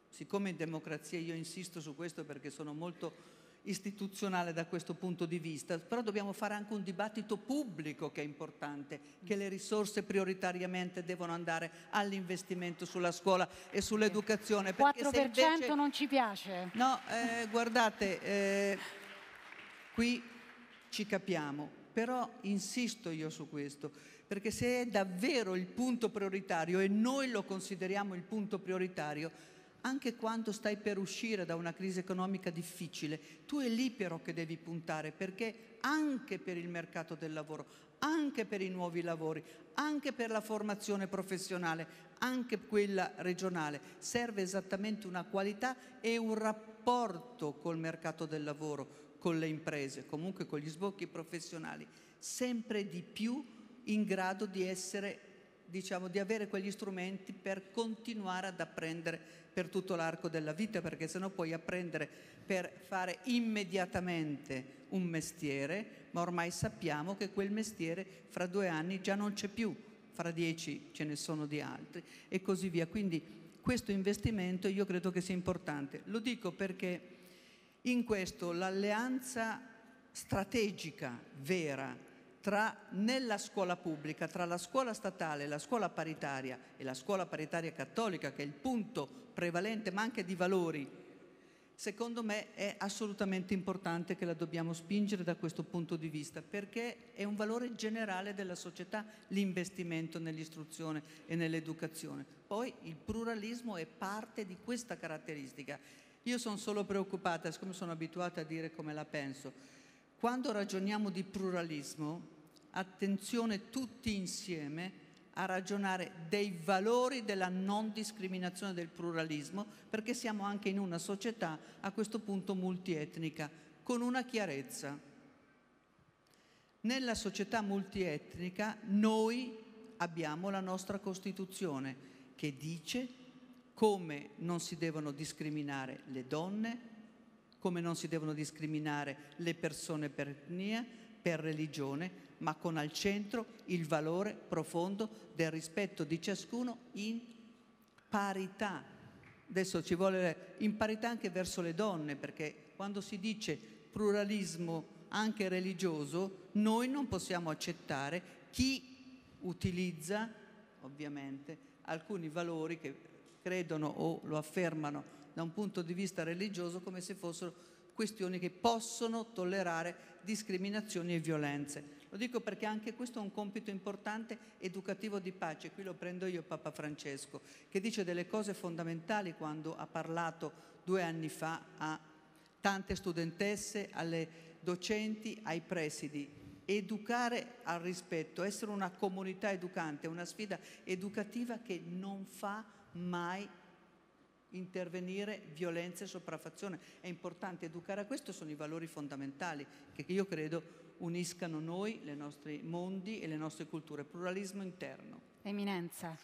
siccome in democrazia io insisto su questo perché sono molto istituzionale da questo punto di vista, però dobbiamo fare anche un dibattito pubblico che è importante, che le risorse prioritariamente devono andare all'investimento sulla scuola e sull'educazione. quattro per cento invece... non ci piace. No, eh, guardate, eh, qui ci capiamo, però insisto io su questo, perché se è davvero il punto prioritario e noi lo consideriamo il punto prioritario, anche quando stai per uscire da una crisi economica difficile, tu è lì però che devi puntare, perché anche per il mercato del lavoro, anche per i nuovi lavori, anche per la formazione professionale, anche quella regionale, serve esattamente una qualità e un rapporto col mercato del lavoro, con le imprese, comunque con gli sbocchi professionali, sempre di più in grado di essere, diciamo, di avere quegli strumenti per continuare ad apprendere per tutto l'arco della vita, perché sennò puoi apprendere per fare immediatamente un mestiere, ma ormai sappiamo che quel mestiere fra due anni già non c'è più, fra dieci ce ne sono di altri e così via. Quindi questo investimento io credo che sia importante. Lo dico perché in questo l'alleanza strategica vera tra nella scuola pubblica, tra la scuola statale, la scuola paritaria e la scuola paritaria cattolica, che è il punto prevalente ma anche di valori, secondo me è assolutamente importante, che la dobbiamo spingere da questo punto di vista, perché è un valore generale della società l'investimento nell'istruzione e nell'educazione. Poi il pluralismo è parte di questa caratteristica. Io sono solo preoccupata, siccome sono abituata a dire come la penso, quando ragioniamo di pluralismo, attenzione tutti insieme a ragionare dei valori della non discriminazione del pluralismo, perché siamo anche in una società a questo punto multietnica, con una chiarezza. Nella società multietnica noi abbiamo la nostra Costituzione che dice come non si devono discriminare le donne, come non si devono discriminare le persone per etnia, per religione, ma con al centro il valore profondo del rispetto di ciascuno in parità. Adesso ci vuole in parità anche verso le donne, perché quando si dice pluralismo anche religioso, noi non possiamo accettare chi utilizza, ovviamente, alcuni valori che credono o lo affermano da un punto di vista religioso come se fossero questioni che possono tollerare discriminazioni e violenze. Lo dico perché anche questo è un compito importante educativo di pace. Qui lo prendo io, Papa Francesco, che dice delle cose fondamentali quando ha parlato due anni fa a tante studentesse, alle docenti, ai presidi. Educare al rispetto, essere una comunità educante, una sfida educativa che non fa mai intervenire violenza e sopraffazione. È importante educare a questo, sono i valori fondamentali che io credo uniscano noi, i nostri mondi e le nostre culture, pluralismo interno. Eminenza,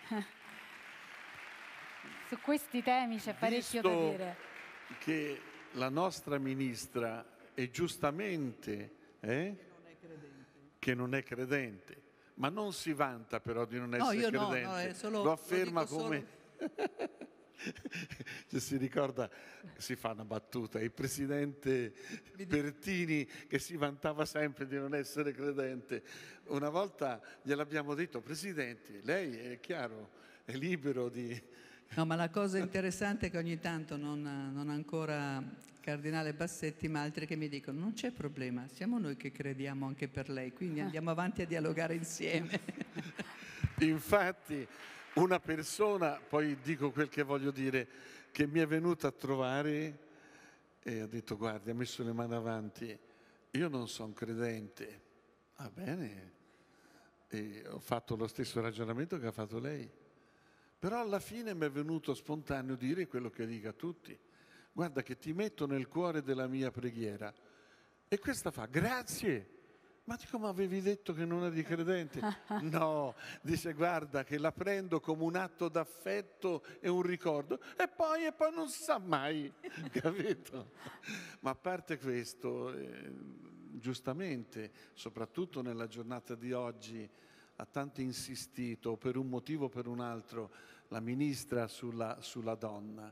su questi temi c'è parecchio Visto da dire. Che la nostra ministra è giustamente eh, che non è credente, ma non si vanta però di non essere no, io credente, no, no, è solo, lo afferma lo come... Solo... Cioè, si ricorda, si fa una battuta, il presidente Pertini che si vantava sempre di non essere credente. Una volta gliel'abbiamo detto: Presidente, lei è chiaro, è libero di... No, ma la cosa interessante è che ogni tanto, non, non ancora Cardinale Bassetti, ma altri che mi dicono: non c'è problema, siamo noi che crediamo anche per lei, quindi andiamo avanti a dialogare insieme. Infatti una persona, poi dico quel che voglio dire, che mi è venuta a trovare e ha detto: guardi, ha messo le mani avanti, io non sono credente. Va bene, e ho fatto lo stesso ragionamento che ha fatto lei, però alla fine mi è venuto spontaneo dire quello che dico a tutti: guarda che ti metto nel cuore della mia preghiera. E questa fa: grazie. Ma dico: ma avevi detto che non eri credente? No, dice: guarda che la prendo come un atto d'affetto e un ricordo, e poi, e poi non si sa mai, capito? Ma a parte questo, eh, giustamente, soprattutto nella giornata di oggi, ha tanto insistito, per un motivo o per un altro, la ministra sulla, sulla donna.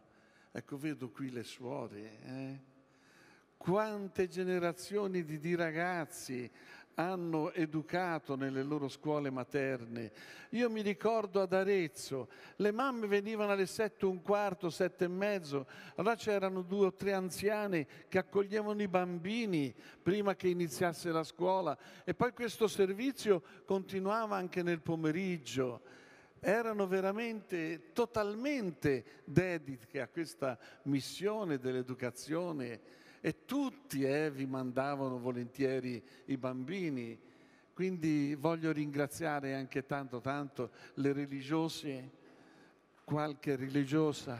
Ecco, vedo qui le suore, eh? Quante generazioni di, di ragazzi hanno educato nelle loro scuole materne. Io mi ricordo ad Arezzo, le mamme venivano alle sette e un quarto, sette e mezzo, allora c'erano due o tre anziane che accoglievano i bambini prima che iniziasse la scuola e poi questo servizio continuava anche nel pomeriggio. Erano veramente totalmente dedicate a questa missione dell'educazione e tutti eh, vi mandavano volentieri i bambini. Quindi voglio ringraziare anche tanto tanto le religiose, qualche religiosa.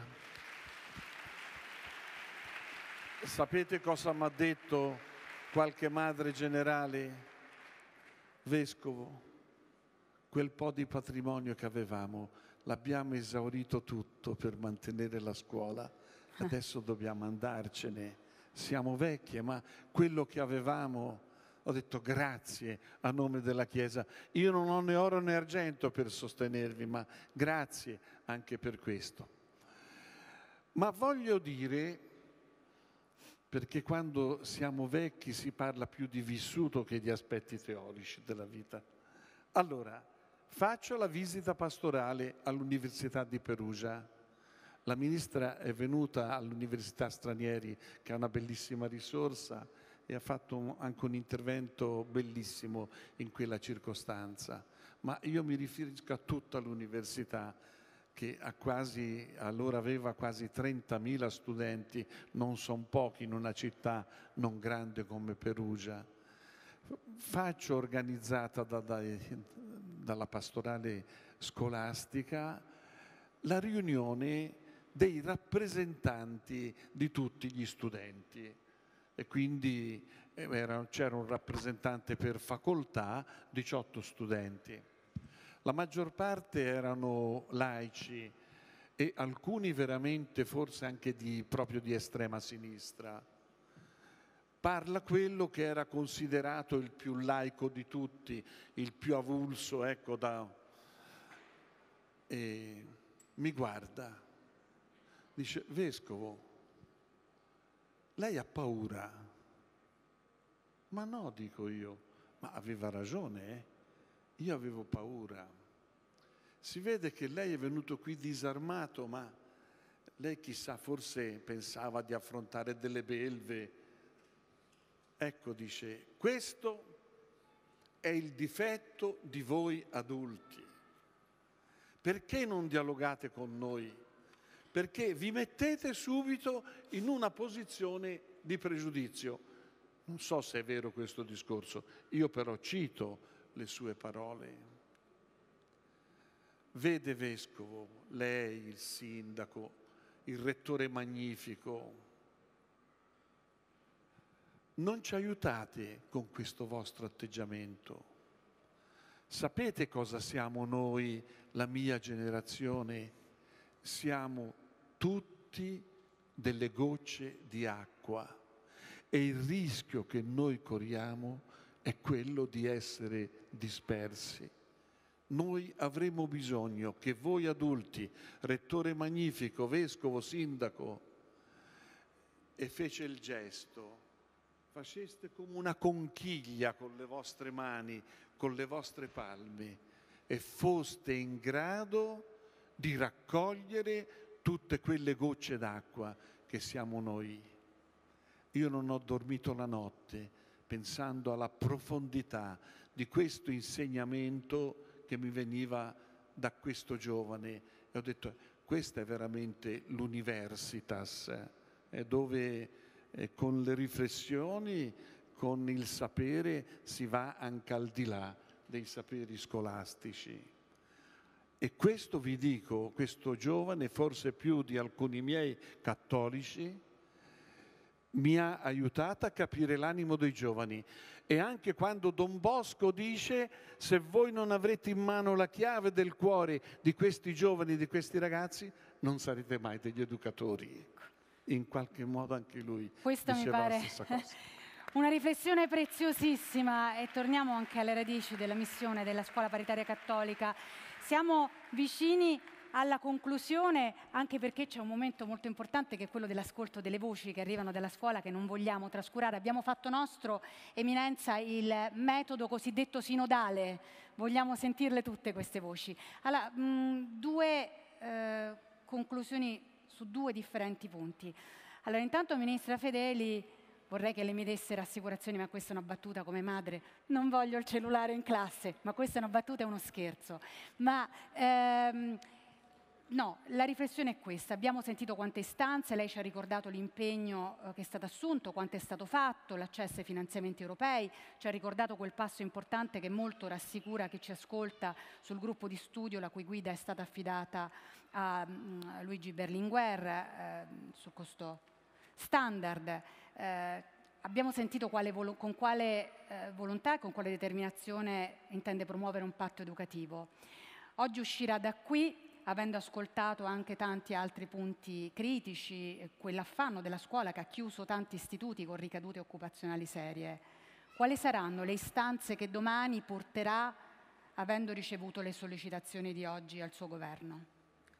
Sapete cosa mi ha detto qualche madre generale? Vescovo, quel po' di patrimonio che avevamo l'abbiamo esaurito tutto per mantenere la scuola, adesso dobbiamo andarcene, siamo vecchie, ma quello che avevamo, ho detto grazie a nome della Chiesa, io non ho né oro né argento per sostenervi, ma grazie anche per questo. Ma voglio dire, perché quando siamo vecchi si parla più di vissuto che di aspetti teorici della vita. Allora, faccio la visita pastorale all'Università di Perugia. La ministra è venuta all'Università Stranieri, che è una bellissima risorsa, e ha fatto un, anche un intervento bellissimo in quella circostanza. Ma io mi riferisco a tutta l'università, che ha quasi, allora aveva quasi trentamila studenti, non sono pochi in una città non grande come Perugia. Faccio organizzata da, da, dalla pastorale scolastica la riunione dei rappresentanti di tutti gli studenti e quindi c'era un rappresentante per facoltà, diciotto studenti. La maggior parte erano laici e alcuni veramente forse anche di, proprio di estrema sinistra. Parla quello che era considerato il più laico di tutti, il più avulso, ecco, da... E mi guarda. Dice, vescovo, lei ha paura? Ma no, dico io, ma aveva ragione, eh? Io avevo paura. Si vede che lei è venuto qui disarmato, ma lei chissà, forse pensava di affrontare delle belve. Ecco, dice, questo è il difetto di voi adulti. Perché non dialogate con noi? Perché vi mettete subito in una posizione di pregiudizio. Non so se è vero questo discorso, io però cito le sue parole. Vede, vescovo, lei, il sindaco, il rettore magnifico, non ci aiutate con questo vostro atteggiamento. Sapete cosa siamo noi, la mia generazione? Siamo tutti delle gocce di acqua e il rischio che noi corriamo è quello di essere dispersi. Noi avremo bisogno che voi adulti, rettore magnifico, vescovo, sindaco, e fece il gesto, faceste come una conchiglia con le vostre mani, con le vostre palme e foste in grado di raccogliere tutte quelle gocce d'acqua che siamo noi. Io non ho dormito la notte pensando alla profondità di questo insegnamento che mi veniva da questo giovane e ho detto, questa è veramente l'universitas, eh, dove eh, con le riflessioni, con il sapere si va anche al di là dei saperi scolastici. E questo vi dico, questo giovane, forse più di alcuni miei cattolici, mi ha aiutato a capire l'animo dei giovani. E anche quando Don Bosco dice, se voi non avrete in mano la chiave del cuore di questi giovani, di questi ragazzi, non sarete mai degli educatori. In qualche modo anche lui Questo diceva mi pare la stessa cosa. Una riflessione preziosissima e torniamo anche alle radici della missione della Scuola Paritaria Cattolica. Siamo vicini alla conclusione, anche perché c'è un momento molto importante che è quello dell'ascolto delle voci che arrivano dalla scuola, che non vogliamo trascurare. Abbiamo fatto nostro, Eminenza, il metodo cosiddetto sinodale. Vogliamo sentirle tutte queste voci. Allora, mh, due eh, conclusioni su due differenti punti. Allora, intanto, Ministra Fedeli, vorrei che le mi desse rassicurazioni, ma questa è una battuta come madre. Non voglio il cellulare in classe, ma questa è una battuta, è uno scherzo. Ma ehm, no, la riflessione è questa. Abbiamo sentito quante istanze, lei ci ha ricordato l'impegno eh, che è stato assunto, quanto è stato fatto, l'accesso ai finanziamenti europei, ci ha ricordato quel passo importante che molto rassicura chi ci ascolta sul gruppo di studio, la cui guida è stata affidata a, a Luigi Berlinguer eh, su questo standard. Eh, abbiamo sentito quale con quale eh, volontà e con quale determinazione intende promuovere un patto educativo. Oggi uscirà da qui, avendo ascoltato anche tanti altri punti critici, quell'affanno della scuola che ha chiuso tanti istituti con ricadute occupazionali serie. Quali saranno le istanze che domani porterà, avendo ricevuto le sollecitazioni di oggi, al suo governo?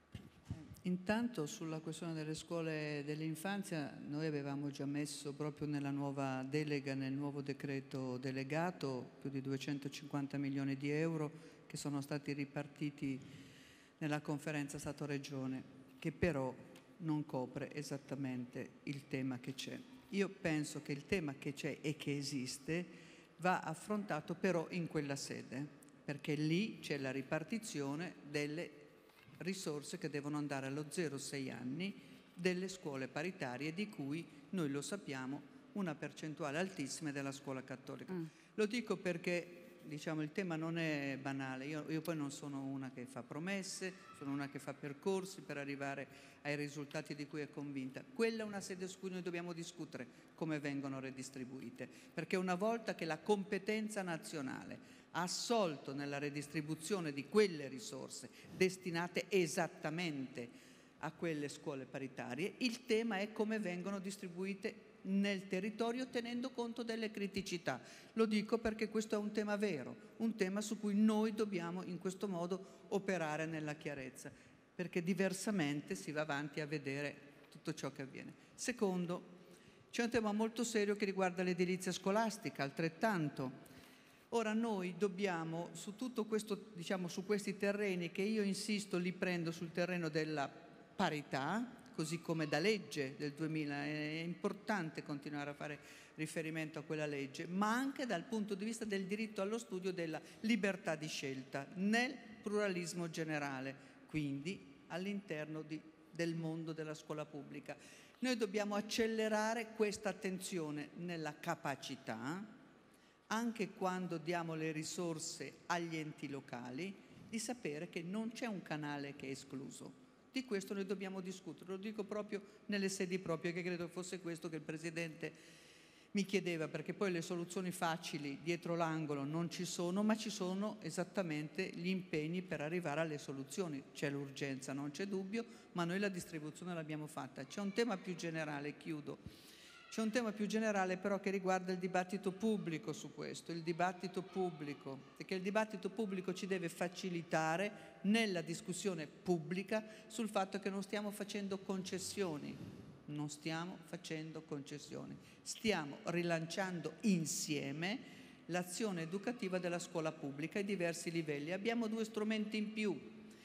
Intanto sulla questione delle scuole dell'infanzia noi avevamo già messo proprio nella nuova delega, nel nuovo decreto delegato, più di duecentocinquanta milioni di euro che sono stati ripartiti nella conferenza Stato-Regione, che però non copre esattamente il tema che c'è. Io penso che il tema che c'è e che esiste va affrontato però in quella sede, perché lì c'è la ripartizione delle risorse che devono andare allo zero sei anni delle scuole paritarie, di cui noi lo sappiamo una percentuale altissima è della scuola cattolica. Mm. Lo dico perché diciamo, il tema non è banale. Io, io poi non sono una che fa promesse, sono una che fa percorsi per arrivare ai risultati di cui è convinta. Quella è una sede su cui noi dobbiamo discutere come vengono redistribuite, perché una volta che la competenza nazionale ha assolto nella redistribuzione di quelle risorse destinate esattamente a quelle scuole paritarie, il tema è come vengono distribuite nel territorio tenendo conto delle criticità. Lo dico perché questo è un tema vero, un tema su cui noi dobbiamo in questo modo operare nella chiarezza, perché diversamente si va avanti a vedere tutto ciò che avviene. Secondo, c'è un tema molto serio che riguarda l'edilizia scolastica, altrettanto. Ora noi dobbiamo, su tutto questo, diciamo, su questi terreni, che io insisto li prendo sul terreno della parità, così come da legge del duemila, è importante continuare a fare riferimento a quella legge, ma anche dal punto di vista del diritto allo studio, della libertà di scelta nel pluralismo generale, quindi all'interno di, del mondo della scuola pubblica. Noi dobbiamo accelerare questa attenzione nella capacità, anche quando diamo le risorse agli enti locali, di sapere che non c'è un canale che è escluso. Di questo noi dobbiamo discutere, lo dico proprio nelle sedi proprie, che credo fosse questo che il Presidente mi chiedeva, perché poi le soluzioni facili dietro l'angolo non ci sono, ma ci sono esattamente gli impegni per arrivare alle soluzioni. C'è l'urgenza, non c'è dubbio, ma noi la distribuzione l'abbiamo fatta. C'è un tema più generale, chiudo. C'è un tema più generale però che riguarda il dibattito pubblico su questo, il dibattito pubblico, perché il dibattito pubblico ci deve facilitare nella discussione pubblica sul fatto che non stiamo facendo concessioni, non stiamo facendo concessioni, stiamo rilanciando insieme l'azione educativa della scuola pubblica ai diversi livelli. Abbiamo due strumenti in più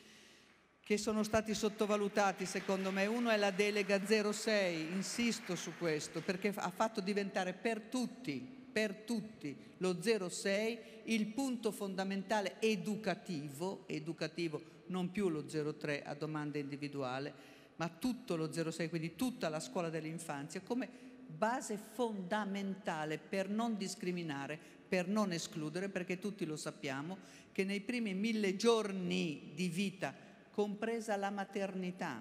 che sono stati sottovalutati secondo me. Uno è la delega zero sei, insisto su questo, perché ha fatto diventare per tutti, per tutti lo zero sei il punto fondamentale educativo, educativo non più lo zero tre a domanda individuale, ma tutto lo zero sei, quindi tutta la scuola dell'infanzia, come base fondamentale per non discriminare, per non escludere, perché tutti lo sappiamo che nei primi mille giorni di vita, compresa la maternità,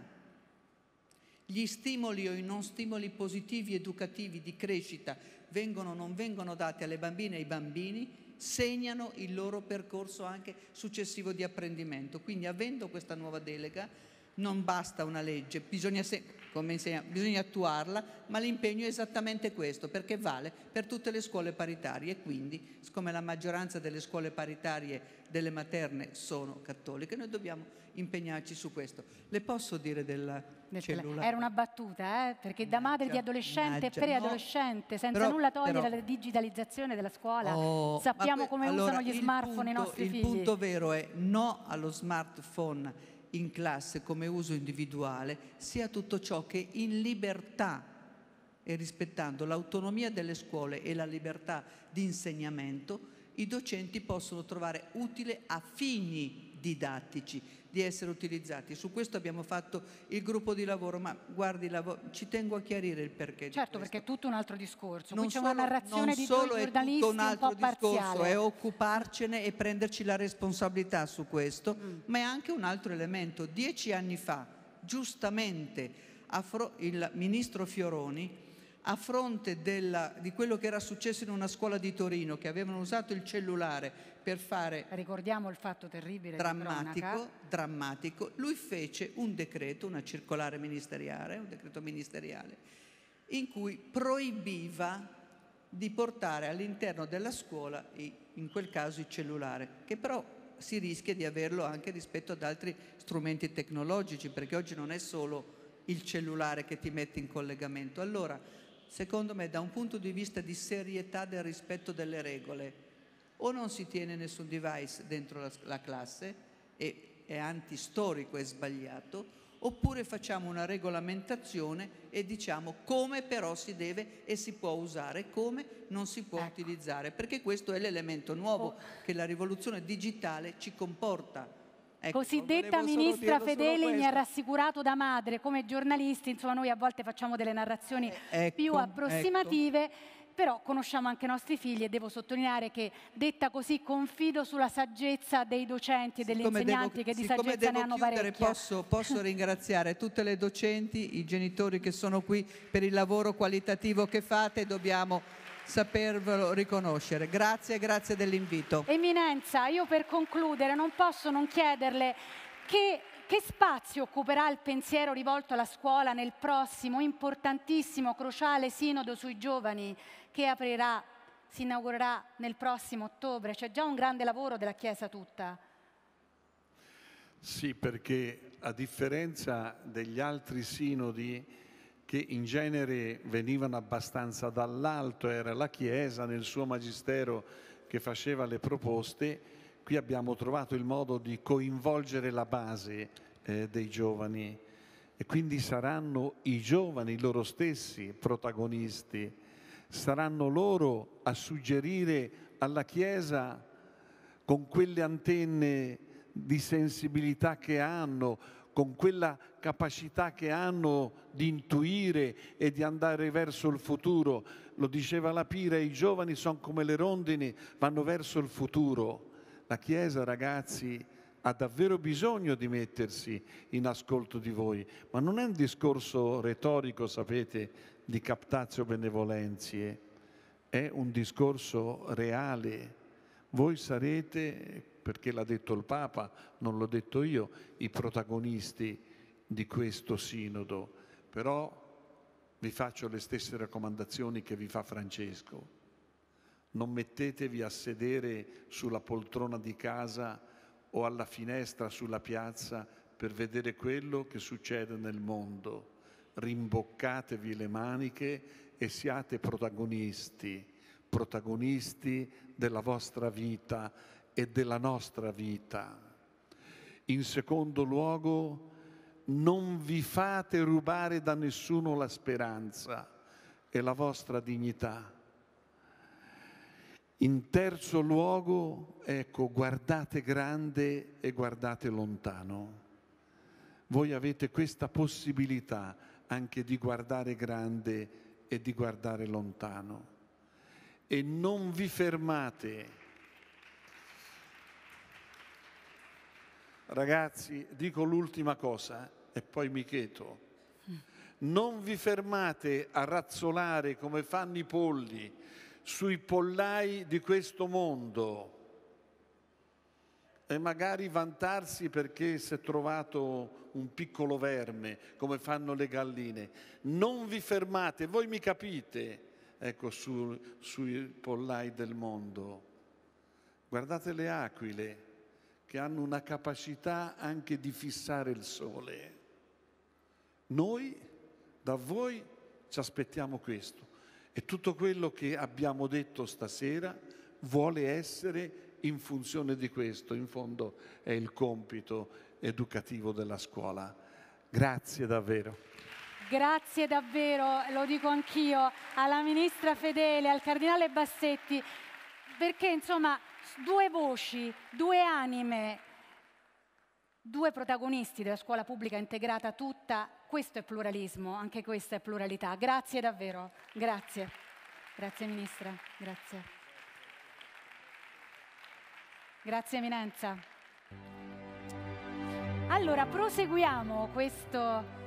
gli stimoli o i non stimoli positivi educativi di crescita vengono o non vengono dati alle bambine e ai bambini, segnano il loro percorso anche successivo di apprendimento. Quindi, avendo questa nuova delega, Non basta una legge, bisogna, se, come insegna, bisogna attuarla, ma l'impegno è esattamente questo, perché vale per tutte le scuole paritarie e quindi, siccome la maggioranza delle scuole paritarie delle materne sono cattoliche, noi dobbiamo impegnarci su questo. Le posso dire del cellulare? Era una battuta, eh? Perché da madre di adolescente e preadolescente, no, senza però, nulla togliere però, la digitalizzazione della scuola, oh, sappiamo come allora, usano gli smartphone punto, i nostri il figli. Il punto vero è no allo smartphone in classe come uso individuale, sia tutto ciò che in libertà e rispettando l'autonomia delle scuole e la libertà di insegnamento, i docenti possono trovare utile a fini didattici di essere utilizzati. Su questo abbiamo fatto il gruppo di lavoro, ma guardi, ci tengo a chiarire il perché. Certo, perché è tutto un altro discorso. Non Qui c'è solo, una narrazione di due giornalisti un, altro un po' discorso, parziale. è occuparcene e prenderci la responsabilità su questo, mm. ma è anche un altro elemento. Dieci anni fa, giustamente, il ministro Fioroni, a fronte della, di quello che era successo in una scuola di Torino, che avevano usato il cellulare per fare... Ricordiamo il fatto terribile drammatico, drammatico, lui fece un decreto, una circolare ministeriale, un decreto ministeriale, in cui proibiva di portare all'interno della scuola, in quel caso, il cellulare, che però si rischia di averlo anche rispetto ad altri strumenti tecnologici, perché oggi non è solo il cellulare che ti mette in collegamento. Allora, secondo me, da un punto di vista di serietà del rispetto delle regole, o non si tiene nessun device dentro la, la classe, e è antistorico e sbagliato, oppure facciamo una regolamentazione e diciamo come però si deve e si può usare, come non si può ecco. utilizzare, perché questo è l'elemento nuovo oh. che la rivoluzione digitale ci comporta. Ecco, cosiddetta ministra Fedeli mi ha rassicurato da madre, come giornalisti, insomma noi a volte facciamo delle narrazioni ecco, più approssimative, ecco. però conosciamo anche i nostri figli e devo sottolineare che, detta così, confido sulla saggezza dei docenti e degli siccome insegnanti devo, che di saggezza devo ne hanno chiudere, parecchia. Posso, posso ringraziare tutte le docenti, i genitori che sono qui per il lavoro qualitativo che fate, dobbiamo sapervelo riconoscere. Grazie, grazie dell'invito. Eminenza, io per concludere non posso non chiederle che, che spazio occuperà il pensiero rivolto alla scuola nel prossimo importantissimo cruciale sinodo sui giovani che aprirà, si inaugurerà nel prossimo ottobre. C'è già un grande lavoro della Chiesa tutta. Sì, perché a differenza degli altri sinodi che in genere venivano abbastanza dall'alto, era la Chiesa nel suo magistero che faceva le proposte, qui abbiamo trovato il modo di coinvolgere la base eh, dei giovani e quindi saranno i giovani loro stessi protagonisti, saranno loro a suggerire alla Chiesa con quelle antenne di sensibilità che hanno, con quella capacità che hanno di intuire e di andare verso il futuro. Lo diceva la Pira, i giovani sono come le rondini, vanno verso il futuro. La Chiesa, ragazzi, ha davvero bisogno di mettersi in ascolto di voi, ma non è un discorso retorico, sapete, di captatio benevolenzie, è un discorso reale. Voi sarete, perché l'ha detto il Papa, non l'ho detto io, i protagonisti di questo sinodo, però vi faccio le stesse raccomandazioni che vi fa Francesco. Non mettetevi a sedere sulla poltrona di casa o alla finestra sulla piazza per vedere quello che succede nel mondo. Rimboccatevi le maniche e siate protagonisti, protagonisti della vostra vita e della nostra vita. In secondo luogo, non vi fate rubare da nessuno la speranza e la vostra dignità. In terzo luogo, ecco, guardate grande e guardate lontano. Voi avete questa possibilità anche di guardare grande e di guardare lontano. E non vi fermate. Ragazzi, dico l'ultima cosa e poi mi cheto. Non vi fermate a razzolare come fanno i polli sui pollai di questo mondo. e magari vantarsi perché si è trovato un piccolo verme, come fanno le galline. Non vi fermate, voi mi capite, ecco, su, sui pollai del mondo. Guardate le aquile, che hanno una capacità anche di fissare il sole. Noi, da voi, ci aspettiamo questo. E tutto quello che abbiamo detto stasera vuole essere in funzione di questo. In fondo è il compito educativo della scuola. Grazie davvero. Grazie davvero, lo dico anch'io, alla Ministra Fedele, al Cardinale Bassetti, perché insomma due voci, due anime, due protagonisti della scuola pubblica integrata tutta, questo è pluralismo, anche questa è pluralità. Grazie davvero, grazie. Grazie Ministra, grazie. Grazie Eminenza. Allora, proseguiamo questo